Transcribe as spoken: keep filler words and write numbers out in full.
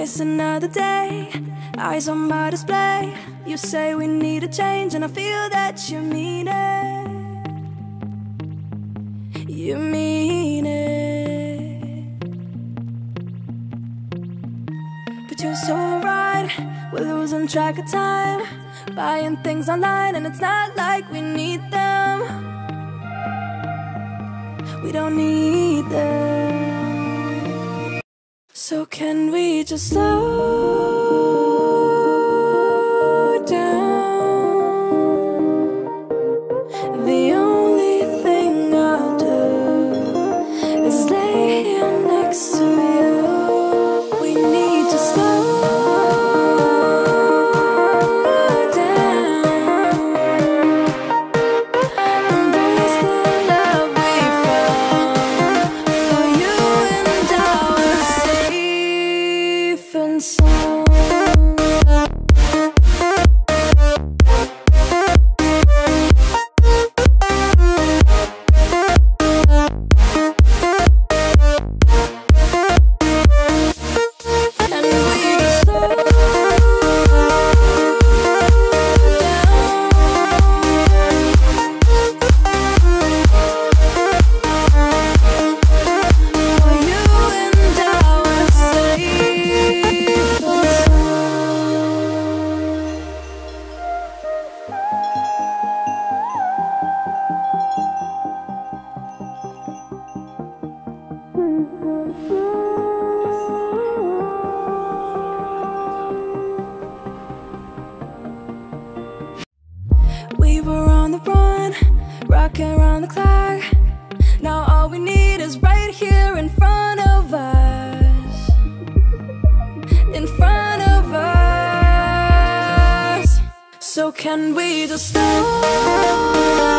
It's another day, eyes on my display. You say we need a change, and I feel that you mean it. You mean it. But you're so right, we're losing track of time, buying things online, and it's not like we need them. We don't need them. So can we just slow down? The only thing I'll do is lay here next to you. We need to slow down. Embrace the love we found. For you and I were safe and sound. And we just slow down. For you and I were safe and we were on the run, rocking around the clock. Now all we need is right here in front of us. In front of us. So can we just slow